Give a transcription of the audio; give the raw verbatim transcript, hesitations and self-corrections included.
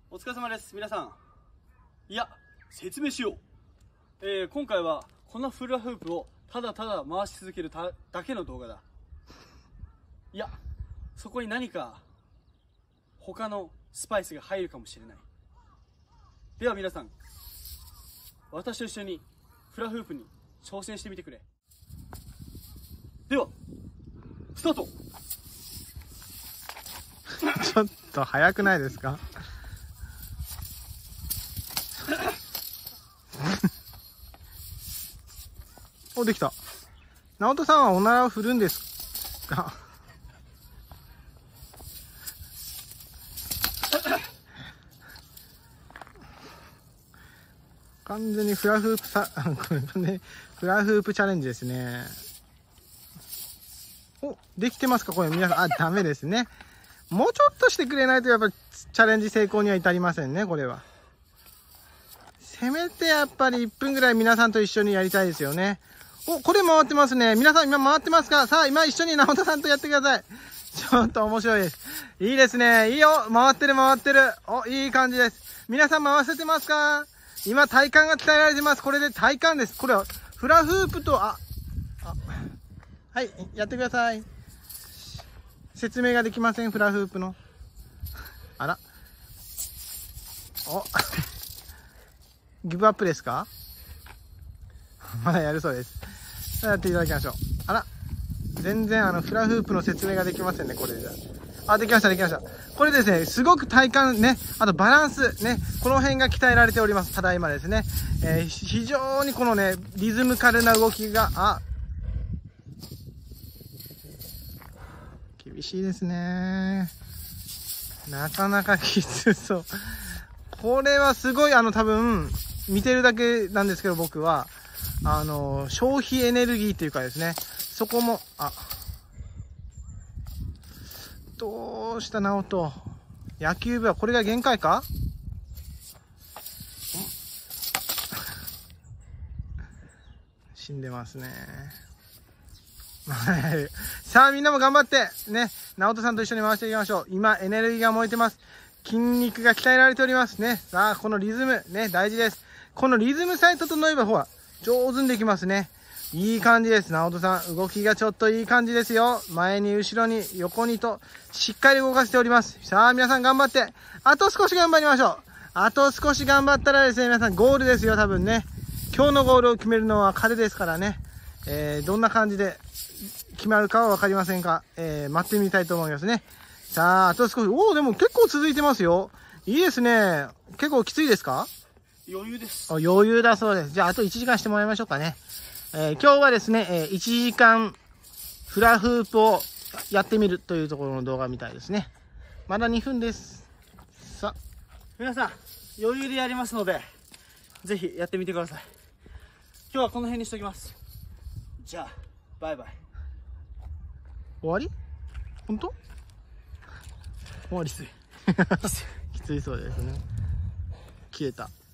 お疲れ様です、皆さん。いや、説明しよう。えー、今回はこのフラフープをただただ回し続けるただけの動画だ。いや、そこに何か他のスパイスが入るかもしれない。では皆さん、私と一緒にフラフープに挑戦してみてくれ。ではスタート。 ちょっと早くないですか？お、できた。直人さんはおならを振るんですか？完全にフラフープさ、これね、フラフープチャレンジですね。お、できてますかこれ皆さん。あ、ダメですね。もうちょっとしてくれないとやっぱチャレンジ成功には至りませんね、これは。せめてやっぱりいっぷんぐらい皆さんと一緒にやりたいですよね。お、これ回ってますね。皆さん今回ってますか？さあ、今一緒に直人さんとやってください。ちょっと面白いです。いいですね。いいよ。回ってる回ってる。お、いい感じです。皆さん回せてますか？今体幹が鍛えられてます。これで体幹です。これはフラフープと、あ、あ、はい、やってください。説明ができません、フラフープの。あら。お、ギブアップですか？まだやるそうです。やっていただきましょう。あら。全然あの、フラフープの説明ができませんね、これじゃ。あ、できました、できました。これですね、すごく体幹ね、あとバランスね、この辺が鍛えられております。ただいまですね。えー、非常にこのね、リズムカルな動きが、あ、厳しいですね。なかなかきつそう。これはすごい、あの、多分、見てるだけなんですけど、僕は、あの、消費エネルギーっていうかですね、そこも、あ、どうした直人。野球部はこれが限界か？死んでますね。さあみんなも頑張ってね、直人さんと一緒に回していきましょう。今エネルギーが燃えてます。筋肉が鍛えられておりますね。さあこのリズムね、大事です。このリズムさえ整えばほら上手にできますね。いい感じです。直人さん動きがちょっといい感じですよ。前に後ろに横にとしっかり動かしております。さあ皆さん頑張って、あと少し頑張りましょう。あと少し頑張ったらですね、皆さんゴールですよ。多分ね、今日のゴールを決めるのは彼ですからね。えー、どんな感じで決まるかは分かりませんが、えー、待ってみたいと思いますね。さあ、あと少し。おお、でも結構続いてますよ。いいですね。結構きついですか？ 余裕です。 余裕だそうです。じゃあ、あといちじかんしてもらいましょうかね。えー、今日はですね、えー、いちじかんフラフープをやってみるというところの動画みたいですね。まだにふんです。さあ。 皆さん、余裕でやりますので、ぜひやってみてください。今日はこの辺にしておきます。じゃあ、バイバイ。 終わり？本当？終わり。 きつい。 きついそうですね。消えた。